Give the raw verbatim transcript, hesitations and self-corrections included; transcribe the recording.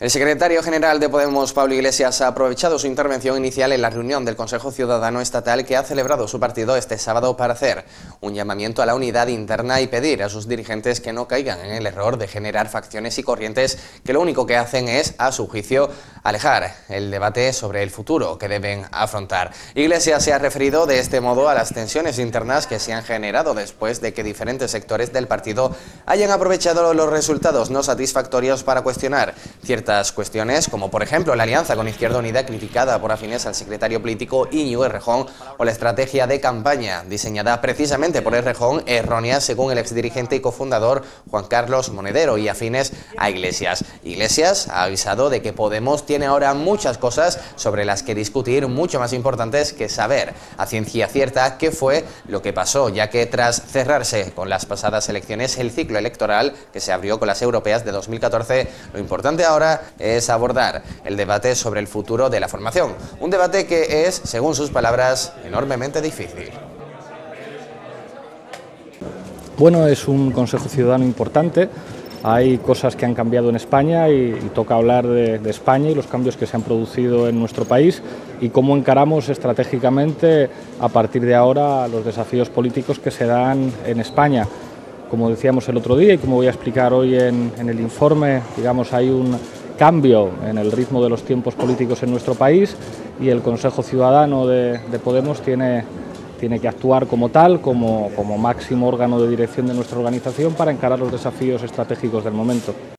El secretario general de Podemos, Pablo Iglesias, ha aprovechado su intervención inicial en la reunión del Consejo Ciudadano Estatal que ha celebrado su partido este sábado para hacer un llamamiento a la unidad interna y pedir a sus dirigentes que no caigan en el error de generar facciones y corrientes que lo único que hacen es, a su juicio, alejar el debate sobre el futuro que deben afrontar. Iglesias se ha referido de este modo a las tensiones internas que se han generado después de que diferentes sectores del partido hayan aprovechado los resultados no satisfactorios para cuestionar ciertas cuestiones, como por ejemplo la alianza con Izquierda Unida criticada por afines al secretario político Íñigo Errejón, o la estrategia de campaña diseñada precisamente por Errejón, errónea según el exdirigente y cofundador Juan Carlos Monedero, y afines a Iglesias. Iglesias ha avisado de que Podemos tiene ahora muchas cosas sobre las que discutir, mucho más importantes que saber a ciencia cierta qué fue lo que pasó, ya que tras cerrarse con las pasadas elecciones el ciclo electoral que se abrió con las europeas de dos mil catorce, lo importante ahora es abordar el debate sobre el futuro de la formación, un debate que es, según sus palabras, enormemente difícil. Bueno, es un Consejo Ciudadano importante, hay cosas que han cambiado en España y, y toca hablar de, de España y los cambios que se han producido en nuestro país y cómo encaramos estratégicamente a partir de ahora los desafíos políticos que se dan en España. Como decíamos el otro día y como voy a explicar hoy en, en el informe, digamos, hay un cambio en el ritmo de los tiempos políticos en nuestro país y el Consejo Ciudadano de, de Podemos tiene, tiene que actuar como tal, como, como máximo órgano de dirección de nuestra organización para encarar los desafíos estratégicos del momento.